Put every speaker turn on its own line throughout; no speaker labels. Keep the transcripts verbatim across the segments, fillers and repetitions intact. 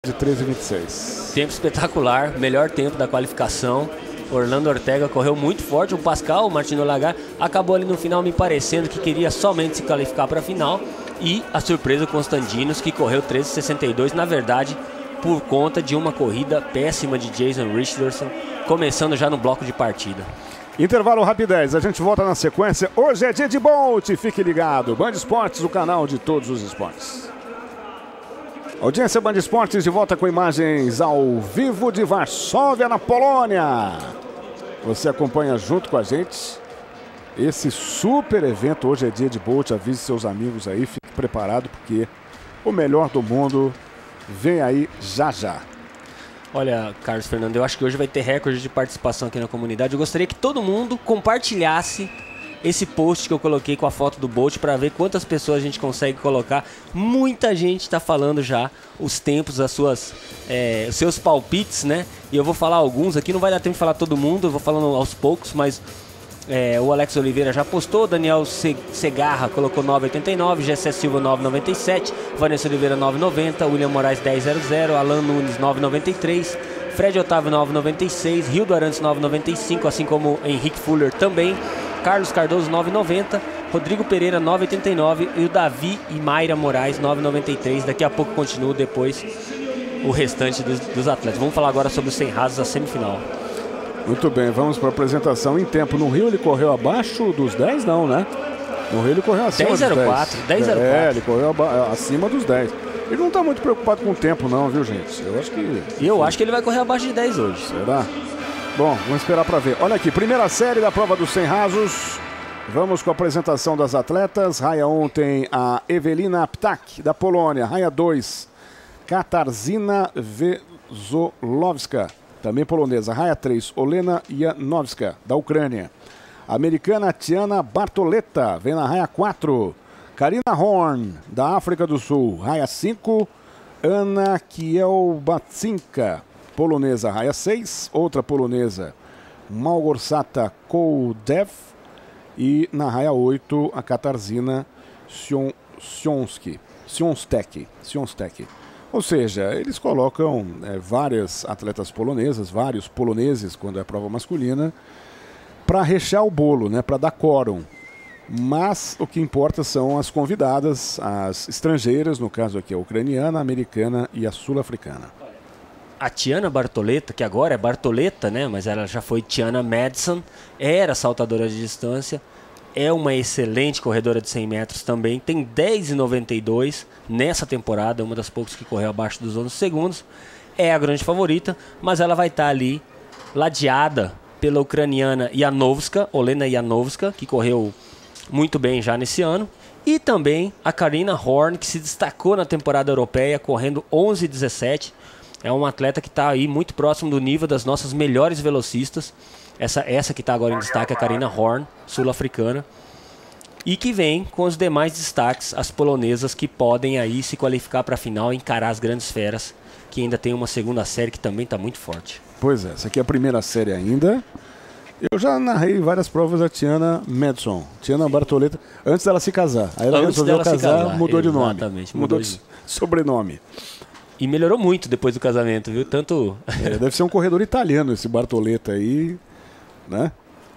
De treze e vinte e seis.
Tempo espetacular, melhor tempo da qualificação. Orlando Ortega correu muito forte. O Pascal, o Martino Lagar, acabou ali no final me parecendo que queria somente se qualificar para a final. E a surpresa, o Constantinos, que correu treze e sessenta e dois, na verdade, por conta de uma corrida péssima de Jason Richardson, começando já no bloco de partida.
Intervalo rapidez, a gente volta na sequência. Hoje é dia de Bolt, fique ligado. Band Esportes, o canal de todos os esportes. Audiência Band Esportes de volta com imagens ao vivo de Varsóvia, na Polônia. Você acompanha junto com a gente esse super evento. Hoje é dia de Bolt, avise seus amigos aí, fique preparado porque o melhor do mundo vem aí já já.
Olha, Carlos Fernando, eu acho que hoje vai ter recorde de participação aqui na comunidade. Eu gostaria que todo mundo compartilhasse esse post que eu coloquei com a foto do Bolt para ver quantas pessoas a gente consegue colocar. Muita gente está falando já os tempos, as suas, é, os seus palpites, né? E eu vou falar alguns aqui, não vai dar tempo de falar todo mundo, eu vou falando aos poucos, mas é, o Alex Oliveira já postou, Daniel Segarra colocou nove e oitenta e nove, Gessé Silva nove e noventa e sete, Vanessa Oliveira nove e noventa, William Moraes dez e zero zero, Alan Nunes nove e noventa e três, Fred Otávio nove e noventa e seis, Rildo Arantes nove e noventa e cinco, assim como Henrique Fuller também, Carlos Cardoso nove e noventa, Rodrigo Pereira nove e oitenta e nove e o Davi e Mayra Moraes nove e noventa e três. Daqui a pouco continua depois o restante dos, dos atletas. Vamos falar agora sobre os cem rasos da semifinal.
Muito bem, vamos para a apresentação em tempo. No Rio ele correu abaixo dos dez, não, né? No Rio ele correu acima dos dez.
dez e zero quatro, dez e zero quatro.
É, ele correu acima dos dez. Ele não está muito preocupado com o tempo não, viu, gente? Eu acho que...
E eu acho que ele vai correr abaixo de dez hoje.
Será? Bom, vamos esperar para ver. Olha aqui, primeira série da prova dos cem rasos. Vamos com a apresentação das atletas. Raia um tem a Ewelina Ptak, da Polônia. Raia dois, Katarzyna Wesolowska, também polonesa. Raia três, Olena Janowska, da Ucrânia. Americana Tiana Bartoletta, vem na raia quatro. Karina Horn, da África do Sul. Raia cinco, Ana Kielbatsinka, polonesa. Raia seis, outra polonesa, Małgorzata Kołdew. E na raia oito, a Katarzyna Sionski, Sionstek, Sionstek. Ou seja, eles colocam é, várias atletas polonesas, vários poloneses, quando é prova masculina, para rechear o bolo, né, para dar quórum. Mas o que importa são as convidadas, as estrangeiras, no caso aqui a ucraniana, a americana e a sul-africana.
A Tiana Bartoletta, que agora é Bartoletta, né, mas ela já foi Tiana Madison, era saltadora de distância, é uma excelente corredora de cem metros também, tem dez e noventa e dois nessa temporada, uma das poucas que correu abaixo dos onze segundos, é a grande favorita, mas ela vai estar ali ladeada pela ucraniana Janowska, Olena Janowska, que correu muito bem já nesse ano, e também a Karina Horn, que se destacou na temporada europeia, correndo onze e dezessete. É uma atleta que está aí muito próximo do nível das nossas melhores velocistas. Essa, essa que está agora em destaque é a Karina Horn, sul-africana. E que vem com os demais destaques, as polonesas que podem aí se qualificar para a final e encarar as grandes feras, que ainda tem uma segunda série que também está muito forte.
Pois é, essa aqui é a primeira série ainda. Eu já narrei várias provas da Tiana Madison, Tiana Bartoletta, antes dela se casar. Aí ela
antes
resolveu casar, casar, mudou
exatamente,
de nome.
Mudou,
mudou
de...
de sobrenome.
E melhorou muito depois do casamento, viu? Tanto...
É, deve ser um corredor italiano esse Bartoletta aí, né?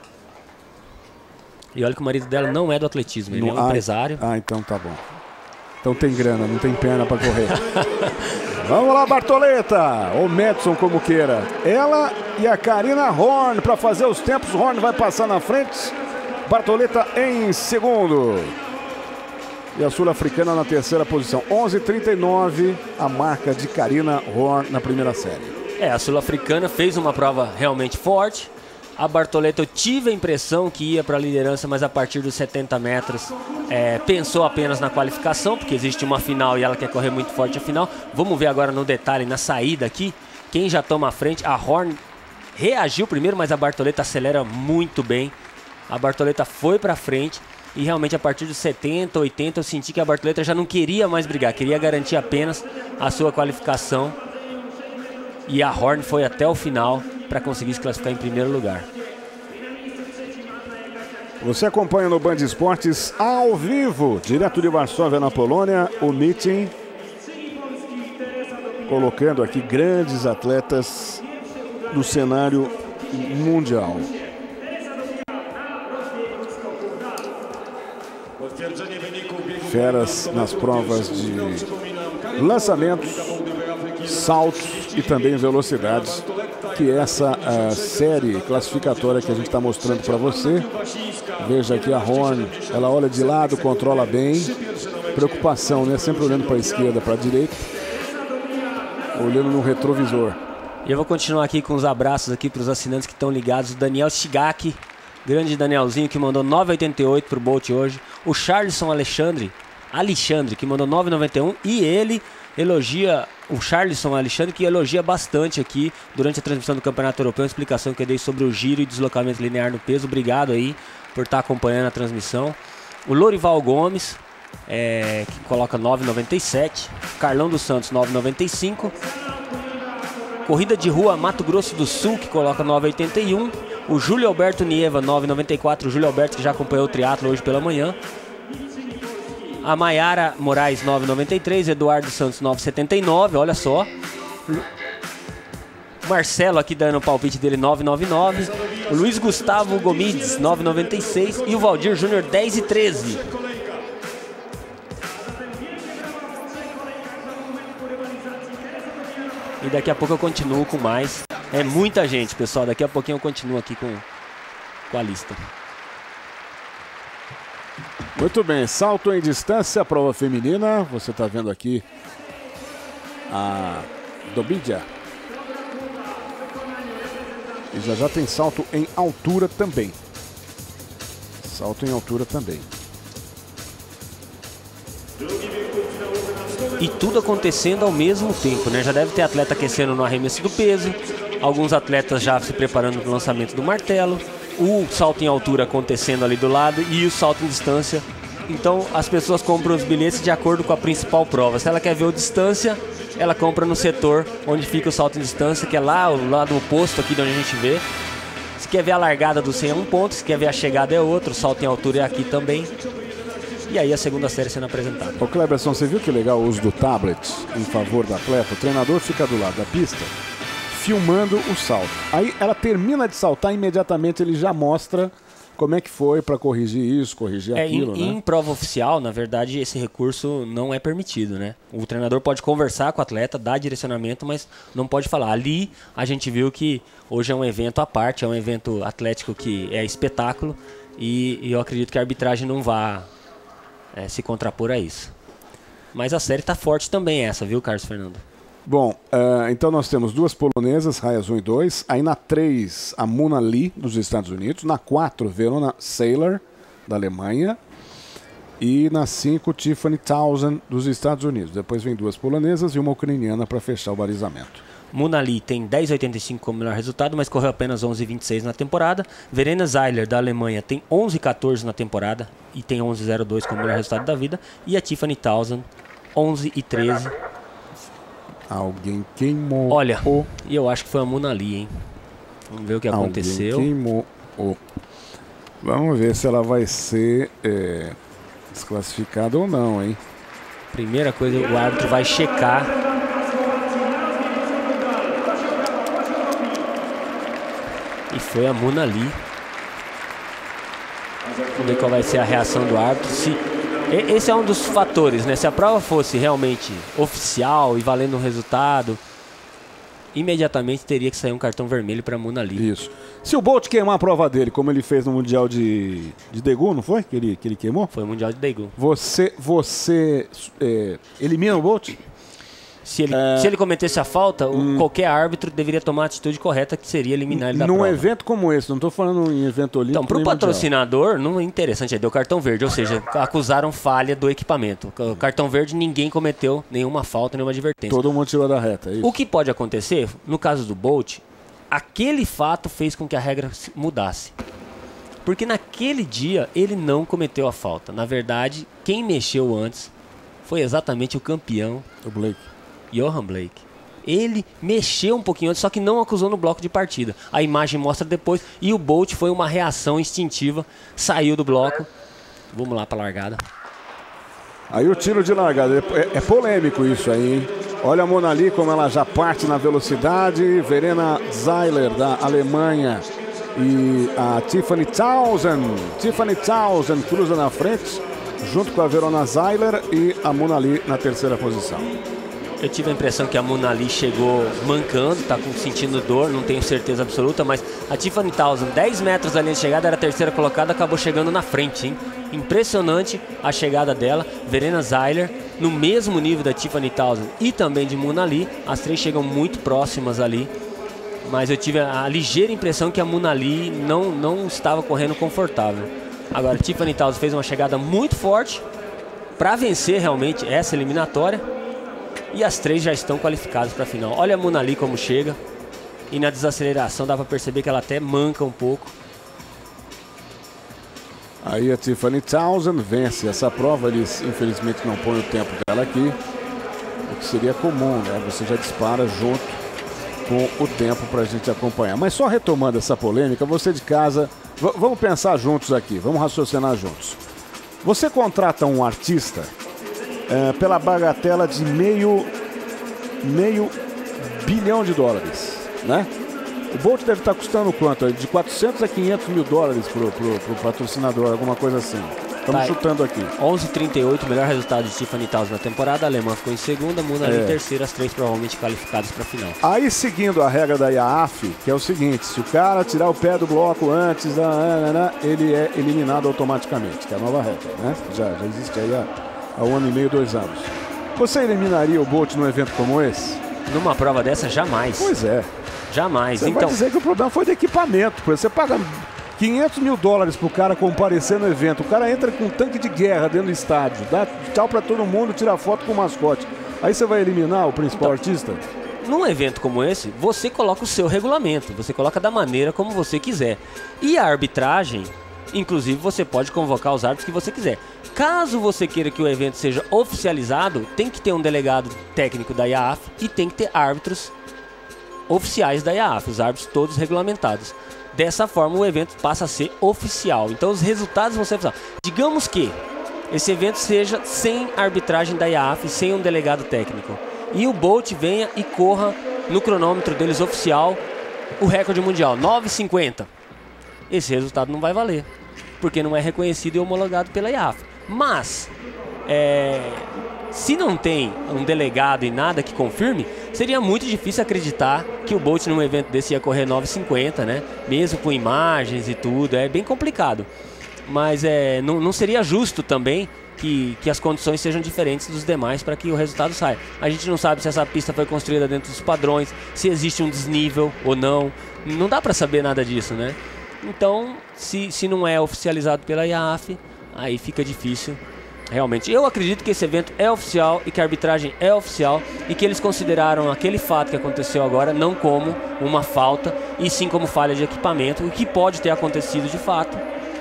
E olha que o marido dela não é do atletismo, ele
não,
é um
ah,
empresário.
Ah, então tá bom. Então tem grana, não tem perna para correr. Vamos lá, Bartoletta, ou Madison, como queira. Ela e a Karina Horn para fazer os tempos. Horn vai passar na frente, Bartoletta em segundo. E a sul-africana na terceira posição. onze e trinta e nove, a marca de Karina Horn na primeira série.
É, a sul-africana fez uma prova realmente forte. A Bartoletta, eu tive a impressão que ia para a liderança, mas a partir dos setenta metros é, pensou apenas na qualificação, porque existe uma final e ela quer correr muito forte a final. Vamos ver agora no detalhe, na saída aqui, quem já toma a frente. A Horn reagiu primeiro, mas a Bartoletta acelera muito bem. A Bartoletta foi para frente. E realmente a partir dos setenta, oitenta eu senti que a Bartoletta já não queria mais brigar, queria garantir apenas a sua qualificação. E a Horn foi até o final para conseguir se classificar em primeiro lugar.
Você acompanha no Band Esportes ao vivo, direto de Varsóvia, na Polônia, o meeting colocando aqui grandes atletas no cenário mundial. Feras nas provas de lançamentos, saltos e também velocidades, que é essa a série classificatória que a gente está mostrando para você. Veja aqui a Horn, ela olha de lado, controla bem. Preocupação, né? Sempre olhando para a esquerda, para a direita, olhando no retrovisor.
E eu vou continuar aqui com os abraços aqui para os assinantes que estão ligados. O Daniel Shigaki, grande Danielzinho, que mandou nove reais e oitenta e oito para o Bolt hoje. O Charlison Alexandre, Alexandre, que mandou nove reais e noventa e um. E ele elogia, o Charlison Alexandre, que elogia bastante aqui durante a transmissão do Campeonato Europeu, a explicação que eu dei sobre o giro e deslocamento linear no peso. Obrigado aí por estar acompanhando a transmissão. O Lorival Gomes, é, que coloca nove reais e noventa e sete. Carlão dos Santos, nove reais e noventa e cinco. Corrida de Rua Mato Grosso do Sul, que coloca nove reais e oitenta e um. O Júlio Alberto Nieva, nove reais e noventa e quatro. O Júlio Alberto, que já acompanhou o triatlo hoje pela manhã. A Maiara Moraes, nove reais e noventa e três. Eduardo Santos, nove reais e setenta e nove. Olha só. Marcelo aqui dando o palpite dele, nove reais e noventa e nove. O Luiz Gustavo Gomides, nove reais e noventa e seis. E o Valdir Júnior, dez reais e treze. E daqui a pouco eu continuo com mais. É muita gente, pessoal. Daqui a pouquinho eu continuo aqui com, com a lista.
Muito bem, salto em distância, prova feminina. Você está vendo aqui a Dobídia. E já já tem salto em altura também. Salto em altura também.
E tudo acontecendo ao mesmo tempo, né? Já deve ter atleta aquecendo no arremesso do peso, alguns atletas já se preparando para o lançamento do martelo, o salto em altura acontecendo ali do lado e o salto em distância. Então as pessoas compram os bilhetes de acordo com a principal prova. Se ela quer ver o distância, ela compra no setor onde fica o salto em distância, que é lá, o lado oposto aqui de onde a gente vê. Se quer ver a largada do cem é um ponto, se quer ver a chegada é outro, o salto em altura é aqui também. E aí a segunda série sendo apresentada.
Ô Cleberson, você viu que legal o uso do tablet em favor do atleta? O treinador fica do lado da pista filmando o salto. Aí ela termina de saltar, imediatamente ele já mostra como é que foi para corrigir isso, corrigir
é,
aquilo,
em,
né?
Em prova oficial, na verdade, esse recurso não é permitido, né? O treinador pode conversar com o atleta, dar direcionamento, mas não pode falar. Ali a gente viu que hoje é um evento à parte, é um evento atlético que é espetáculo e, e eu acredito que a arbitragem não vá é, se contrapor a isso. Mas a série tá forte também essa, viu, Carlos Fernando?
Bom, uh, então nós temos duas polonesas, raias um e dois. Aí na três, a Mona Lee, dos Estados Unidos. Na quatro, Verona Sailor, da Alemanha. E na cinco, Tiffany Townsend, dos Estados Unidos. Depois vem duas polonesas e uma ucraniana para fechar o balizamento.
Mona Lee tem dez reais e oitenta e cinco como melhor resultado, mas correu apenas onze reais e vinte e seis na temporada. Verena Zeiler, da Alemanha, tem onze reais e quatorze na temporada e tem onze reais e dois como melhor resultado da vida. E a Tiffany Townsend, onze reais e treze.
Alguém queimou.
Olha,
o...
e eu acho que foi a Mona Lee, hein? Vamos ver o que
Alguém
aconteceu.
Queimou. o... Vamos ver se ela vai ser é, desclassificada ou não, hein?
Primeira coisa, o árbitro vai checar. E foi a Mona Lee. Vamos ver qual vai ser a reação do árbitro. Se... Esse é um dos fatores, né? Se a prova fosse realmente oficial e valendo um resultado, imediatamente teria que sair um cartão vermelho para a Mona Lee.
Isso. Se o Bolt queimar a prova dele, como ele fez no Mundial de, de Daegu, não foi? Que ele, que ele queimou?
Foi o Mundial de Daegu.
Você, você é, elimina o Bolt?
Se ele,
é...
se ele cometesse a falta, hum... qualquer árbitro deveria tomar a atitude correta, que seria eliminar ele da
Num
prova.
Num evento como esse, não estou falando em evento olímpico.
Então, para o patrocinador, não é interessante, aí deu cartão verde, ou seja, acusaram falha do equipamento. O cartão verde, ninguém cometeu nenhuma falta, nenhuma advertência.
Todo mundo tirou da reta, é isso?
O que pode acontecer, no caso do Bolt, aquele fato fez com que a regra mudasse. Porque naquele dia, ele não cometeu a falta. Na verdade, quem mexeu antes foi exatamente o campeão,
o Blake.
Johan Blake. Ele mexeu um pouquinho antes, só que não acusou no bloco de partida. A imagem mostra depois. E o Bolt foi uma reação instintiva. Saiu do bloco. Vamos lá para a largada.
Aí o tiro de largada. É, é polêmico isso aí, hein? Olha a Monali como ela já parte na velocidade. Verena Zeiler, da Alemanha. E a Tiffany Townsend. Tiffany Townsend cruza na frente, junto com a Verona Zeiler e a Monali na terceira posição.
Eu tive a impressão que a Monali chegou mancando, tá com, sentindo dor, não tenho certeza absoluta, mas a Tiffany Townsend, dez metros da linha de chegada, era a terceira colocada, acabou chegando na frente, hein? Impressionante a chegada dela. Verena Zeiler, no mesmo nível da Tiffany Townsend e também de Monali, as três chegam muito próximas ali, mas eu tive a, a ligeira impressão que a Monali não, não estava correndo confortável. Agora, a Tiffany Townsend fez uma chegada muito forte para vencer realmente essa eliminatória. E as três já estão qualificadas para a final. Olha a Monali como chega. E na desaceleração dá para perceber que ela até manca um pouco.
Aí a Tiffany Townsend vence essa prova. Eles infelizmente não põem o tempo dela aqui, o que seria comum, né? Você já dispara junto com o tempo para a gente acompanhar. Mas só retomando essa polêmica, você de casa, vamos pensar juntos aqui, vamos raciocinar juntos. Você contrata um artista É, pela bagatela de meio, meio bilhão de dólares, né? O Bolt deve estar custando quanto? De quatrocentos a quinhentos mil dólares pro, pro, pro patrocinador, alguma coisa assim. Estamos tá chutando aqui.
onze e trinta e oito, melhor resultado de Tiffany Townsend na temporada. A alemã ficou em segunda, Monali
é.
em terceira, as três provavelmente qualificadas para a final.
Aí, seguindo a regra da I A F, que é o seguinte: se o cara tirar o pé do bloco antes, ele é eliminado automaticamente, que é a nova regra, né? Já, já existe aí há, há um ano e meio, dois anos. Você eliminaria o Bolt num evento como esse?
Numa prova dessa, jamais.
Pois é.
Jamais.
Você
então...
vai dizer que o problema foi do equipamento. Você paga quinhentos mil dólares pro cara comparecer no evento. O cara entra com um tanque de guerra dentro do estádio, dá tchau pra todo mundo, tira foto com o mascote. Aí você vai eliminar o principal então, artista?
Num evento como esse, você coloca o seu regulamento. Você coloca da maneira como você quiser. E a arbitragem, inclusive, você pode convocar os árbitros que você quiser. Caso você queira que o evento seja oficializado, tem que ter um delegado técnico da I A F e tem que ter árbitros oficiais da I A F, os árbitros todos regulamentados. Dessa forma, o evento passa a ser oficial. Então, os resultados vão ser oficiais. Digamos que esse evento seja sem arbitragem da I A F, sem um delegado técnico. E o Bolt venha e corra no cronômetro deles oficial o recorde mundial, nove e cinquenta. Esse resultado não vai valer, porque não é reconhecido e homologado pela I A F. Mas, é, se não tem um delegado e nada que confirme, seria muito difícil acreditar que o Bolt num evento desse ia correr nove e cinquenta, né? Mesmo com imagens e tudo, é bem complicado. Mas é, não, não seria justo também que, que as condições sejam diferentes dos demais para que o resultado saia. A gente não sabe se essa pista foi construída dentro dos padrões, se existe um desnível ou não. Não dá para saber nada disso, né? Então, se, se não é oficializado pela I A F, aí fica difícil. Realmente, eu acredito que esse evento é oficial e que a arbitragem é oficial e que eles consideraram aquele fato que aconteceu agora não como uma falta e sim como falha de equipamento, o que pode ter acontecido de fato.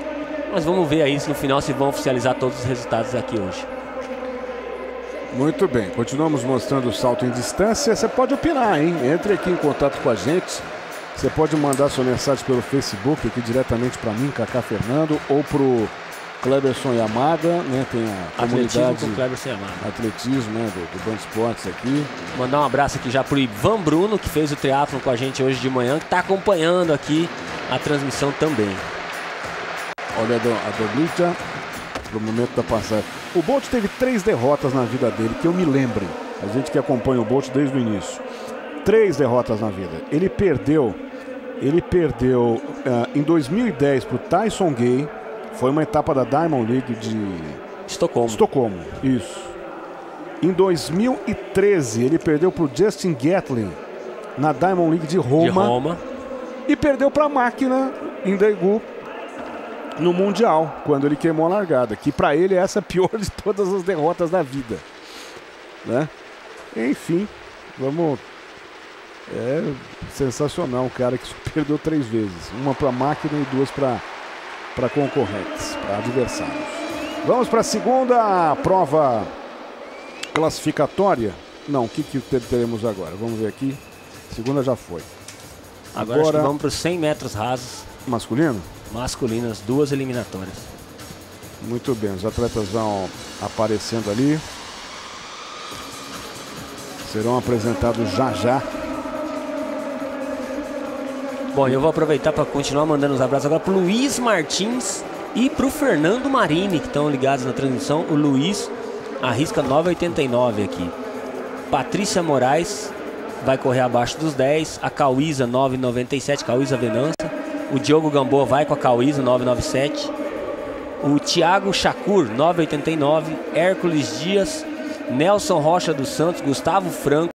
Mas vamos ver aí no final se vão oficializar todos os resultados aqui hoje.
Muito bem, continuamos mostrando o salto em distância. Você pode opinar, hein? Entre aqui em contato com a gente. Você pode mandar sua mensagem pelo Facebook aqui diretamente para mim, Kaká Fernando, ou pro Cleberson Yamada, né? Tem a comunidade
com Cleberson Yamada.
Atletismo, né? Do, do Band Esportes aqui.
Mandar um abraço aqui já pro Ivan Bruno, que fez o triatlon com a gente hoje de manhã, que está acompanhando aqui a transmissão também.
Olha a Doblita, pro momento da passagem. O Bolt teve três derrotas na vida dele, que eu me lembre. A gente que acompanha o Bolt desde o início. Três derrotas na vida. Ele perdeu, ele perdeu uh, em dois mil e dez pro Tyson Gay. Foi uma etapa da Diamond League de
Estocolmo.
Estocolmo, isso. Em dois mil e treze, ele perdeu para o Justin Gatlin na Diamond League de Roma.
De Roma.
E perdeu para a máquina em Daegu no Mundial, quando ele queimou a largada. Que para ele essa é a pior de todas as derrotas da vida, né? Enfim, vamos... É sensacional um cara que só perdeu três vezes. Uma para a máquina e duas para... para concorrentes, para adversários. Vamos para a segunda prova classificatória. Não, o que, que teremos agora? Vamos ver aqui. Segunda já foi.
Agora, agora vamos para os cem metros rasos.
Masculino?
Masculinas, duas eliminatórias.
Muito bem, os atletas vão aparecendo ali. serão apresentados já já.
Bom, eu vou aproveitar para continuar mandando os abraços agora pro Luiz Martins e pro Fernando Marini, que estão ligados na transmissão. O Luiz arrisca nove e oitenta e nove aqui. Patrícia Moraes vai correr abaixo dos dez. A Cauísa nove e noventa e sete, Cauísa Venança. O Diogo Gamboa vai com a Cauísa nove e noventa e sete. O Thiago Chacur nove e oitenta e nove. Hércules Dias, Nelson Rocha dos Santos, Gustavo Franco